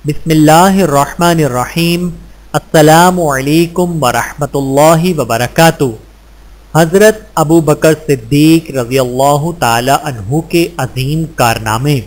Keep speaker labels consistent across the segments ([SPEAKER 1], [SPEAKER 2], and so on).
[SPEAKER 1] بسم اللہ الرحمن الرحیم۔ السلام علیکم ورحمۃ اللہ وبرکاتہ۔ حضرت ابو بکر صدیق رضی اللہ تعالی عنہ کے عظیم کارنامے۔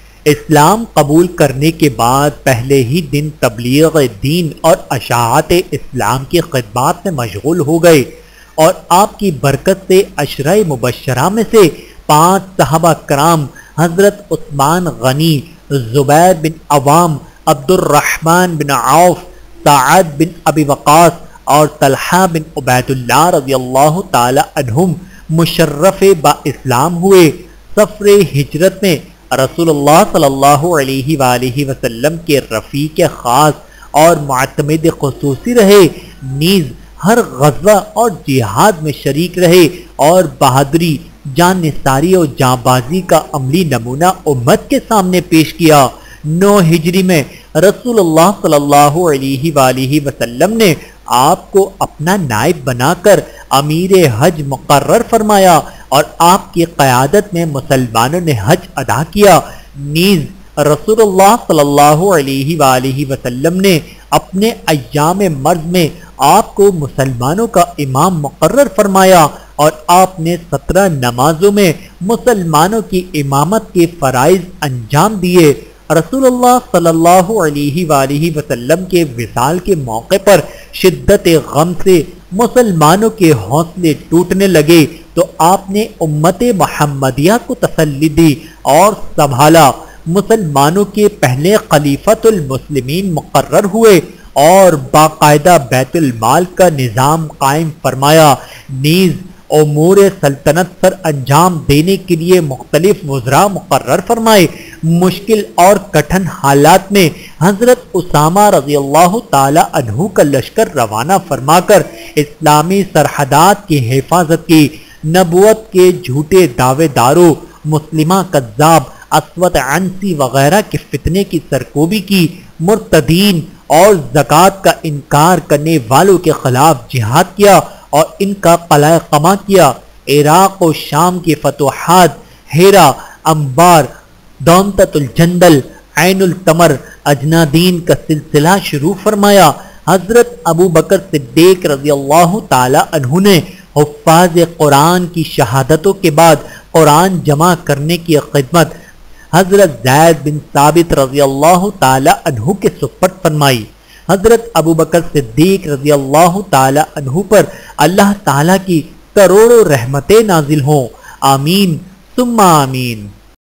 [SPEAKER 1] اسلام قبول کرنے کے بعد پہلے ہی دن تبلیغ دین اور اشاعت اسلام کی خدمات میں مشغول ہو گئے، اور آپ کی برکت سے عشرہ مبشرہ میں سے 5 صحابہ کرام حضرت عثمان غنی، زبیر بن عوام، عبد الرحمن بن عوف، سعد بن ابی وقاص اور طلحہ بن عبید اللہ رضی اللہ تعالی عنہم مشرف با اسلام ہوئے۔ سفر ہجرت میں رسول اللہ صلی اللہ علیہ وآلہ وسلم کے رفیق خاص اور معتمد خصوصی رہے، نیز ہر غزوہ اور جہاد میں شریک رہے اور بہادری، جان نثاری اور جاں بازی کا عملی نمونہ امت کے سامنے پیش کیا۔ 9 ہجری میں رسول اللہ صلی اللہ علیہ وآلہ وسلم نے آپ کو اپنا نائب بنا کر امیر حج مقرر فرمایا، اور آپ کی قیادت میں مسلمانوں نے حج ادا کیا۔ نیز رسول اللہ صلی اللہ علیہ وآلہ وسلم نے اپنے ایام مرض میں آپ کو مسلمانوں کا امام مقرر فرمایا، اور آپ نے 17 نمازوں میں مسلمانوں کی امامت کے فرائض انجام دیے۔ رسول اللہ صلی اللہ علیہ وآلہ وسلم کے وصال کے موقع پر شدت غم سے مسلمانوں کے حوصلے ٹوٹنے لگے، تو آپ نے امت محمدیہ کو تسلی دی اور سنبھالا۔ مسلمانوں کے پہلے خلیفۃ المسلمین مقرر ہوئے اور باقاعدہ بیت المال کا نظام قائم فرمایا۔ نیز امور سلطنت سر انجام دینے کے لیے مختلف وزراء مقرر فرمائے۔ مشکل اور کٹھن حالات میں حضرت اسامہ رضی اللہ تعالی عنہ کا لشکر روانہ فرما کر اسلامی سرحدات کی حفاظت کی۔ نبوت کے جھوٹے دعوے داروں، مسلمہ کذاب، اسود عنسی وغیرہ کے فتنے کی سرکوبی کی، مرتدین اور زکوٰۃ کا انکار کرنے والوں کے خلاف جہاد کیا اور ان کا قلع قمع کیا۔ عراق و شام کی فتوحات، ہیرا، انبار، دونتت الجندل، عین التمر، اجنادین کا سلسلہ شروع فرمایا۔ حضرت ابو بکر صدیق رضی اللہ تعالی عنہ نے حفاظ قرآن کی شہادتوں کے بعد قرآن جمع کرنے کی خدمت حضرت زید بن ثابت رضی اللہ تعالی عنہ کے سپرد فرمائی۔ حضرت ابو بکر صدیق رضی اللہ تعالی عنہ پر اللہ تعالی کی کروڑوں رحمتیں نازل ہوں، آمین ثم آمین۔